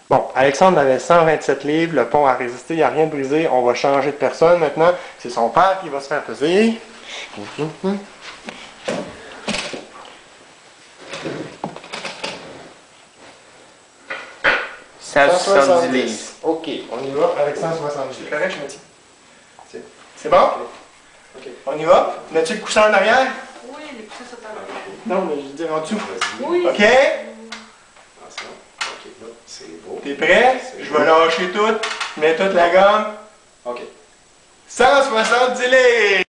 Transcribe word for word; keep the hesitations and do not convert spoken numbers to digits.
Bon, Alexandre avait cent vingt-sept livres, le pont a résisté, il n'y a rien de brisé, on va changer de personne maintenant. C'est son père qui va se faire peser. cent soixante-dix livres. Ok, on y va avec cent soixante-dix. C'est correct, je me dis. C'est bon? Ok. On y va? N'as-tu le coussin en arrière? Oui, les coussins sont en arrière. Non, mais je veux dire en dessous. Oui. Ok? C'est beau. T'es prêt? Je vais lâcher tout. Je mets toute la gomme. OK. cent soixante-dix livres!